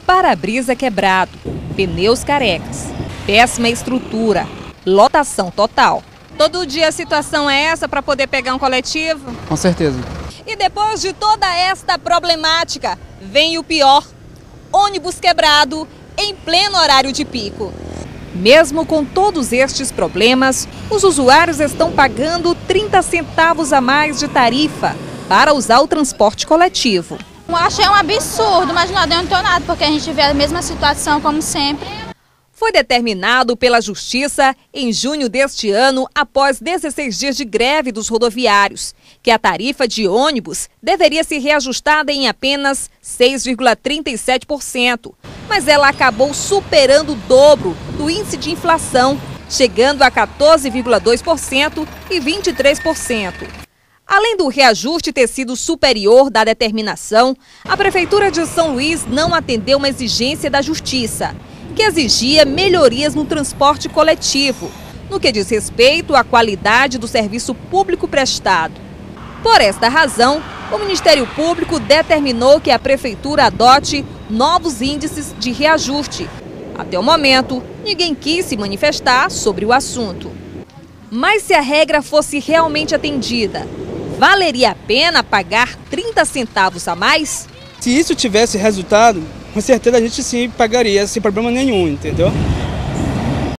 para-brisa quebrado, pneus carecas, péssima estrutura, lotação total. Todo dia a situação é essa para poder pegar um coletivo? Com certeza. E depois de toda esta problemática, vem o pior: ônibus quebrado em pleno horário de pico. Mesmo com todos estes problemas, os usuários estão pagando 30 centavos a mais de tarifa para usar o transporte coletivo. Eu achei um absurdo, mas não adiantou nada, porque a gente vê a mesma situação como sempre. Foi determinado pela Justiça em junho deste ano, após 16 dias de greve dos rodoviários, que a tarifa de ônibus deveria ser reajustada em apenas 6,37%. Mas ela acabou superando o dobro do índice de inflação, chegando a 14,2% e 23%. Além do reajuste ter sido superior da determinação, a Prefeitura de São Luís não atendeu uma exigência da Justiça, que exigia melhorias no transporte coletivo, no que diz respeito à qualidade do serviço público prestado. Por esta razão, o Ministério Público determinou que a Prefeitura adote novos índices de reajuste. Até o momento, ninguém quis se manifestar sobre o assunto. Mas se a regra fosse realmente atendida, valeria a pena pagar 30 centavos a mais? Se isso tivesse resultado, com certeza a gente sim pagaria sem problema nenhum, entendeu?